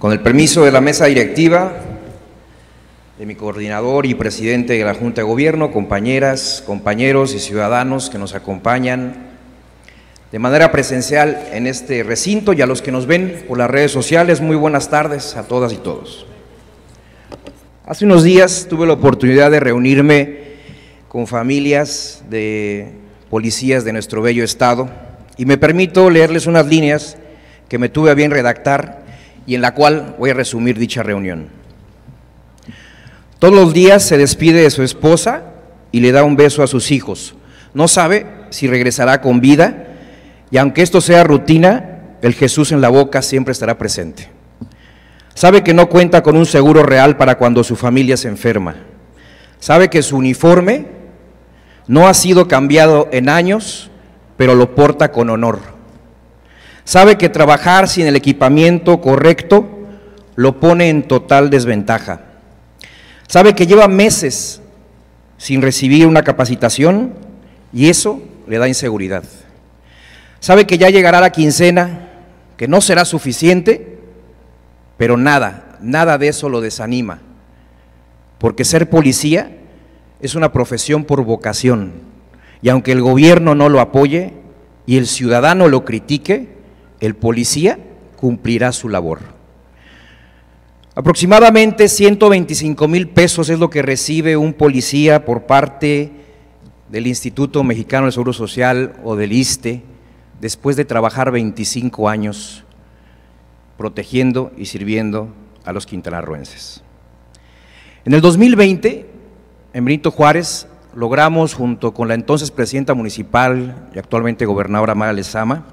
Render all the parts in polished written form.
Con el permiso de la mesa directiva, de mi coordinador y presidente de la Junta de Gobierno, compañeras, compañeros y ciudadanos que nos acompañan de manera presencial en este recinto y a los que nos ven por las redes sociales, muy buenas tardes a todas y todos. Hace unos días tuve la oportunidad de reunirme con familias de policías de nuestro bello estado y me permito leerles unas líneas que me tuve a bien redactar y en la cual voy a resumir dicha reunión. Todos los días se despide de su esposa y le da un beso a sus hijos. No sabe si regresará con vida y aunque esto sea rutina, el Jesús en la boca siempre estará presente. Sabe que no cuenta con un seguro real para cuando su familia se enferma. Sabe que su uniforme no ha sido cambiado en años, pero lo porta con honor. Sabe que trabajar sin el equipamiento correcto lo pone en total desventaja. Sabe que lleva meses sin recibir una capacitación y eso le da inseguridad. Sabe que ya llegará la quincena, que no será suficiente, pero nada de eso lo desanima, porque ser policía es una profesión por vocación y aunque el gobierno no lo apoye y el ciudadano lo critique, el policía cumplirá su labor. Aproximadamente 125,000 pesos es lo que recibe un policía por parte del Instituto Mexicano del Seguro Social o del ISSSTE después de trabajar 25 años protegiendo y sirviendo a los quintanarroenses. En el 2020, en Benito Juárez, logramos junto con la entonces presidenta municipal y actualmente gobernadora Mara Lezama,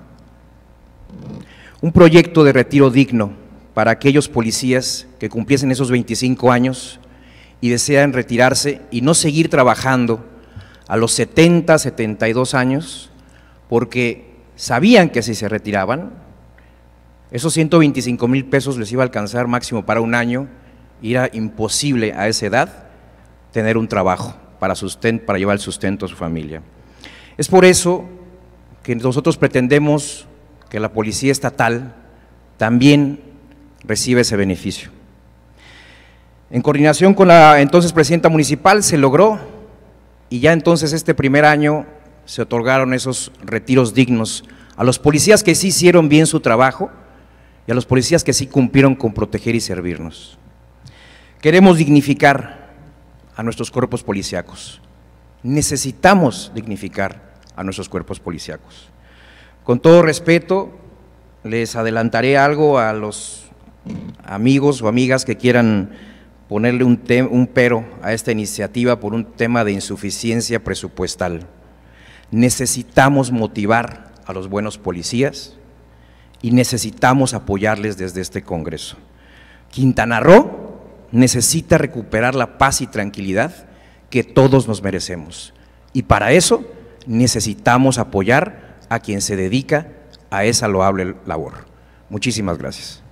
un proyecto de retiro digno para aquellos policías que cumpliesen esos 25 años y desean retirarse y no seguir trabajando a los 70, 72 años, porque sabían que si se retiraban, esos 125,000 pesos les iba a alcanzar máximo para un año y era imposible a esa edad tener un trabajo para llevar el sustento a su familia. Es por eso que nosotros pretendemos que la Policía Estatal también reciba ese beneficio. En coordinación con la entonces presidenta municipal se logró y ya entonces este primer año se otorgaron esos retiros dignos a los policías que sí hicieron bien su trabajo y a los policías que sí cumplieron con proteger y servirnos. Queremos dignificar a nuestros cuerpos policíacos, necesitamos dignificar a nuestros cuerpos policíacos. Con todo respeto, les adelantaré algo a los amigos o amigas que quieran ponerle un pero a esta iniciativa por un tema de insuficiencia presupuestal. Necesitamos motivar a los buenos policías y necesitamos apoyarles desde este Congreso. Quintana Roo necesita recuperar la paz y tranquilidad que todos nos merecemos y para eso necesitamos apoyar a quien se dedica a esa loable labor. Muchísimas gracias.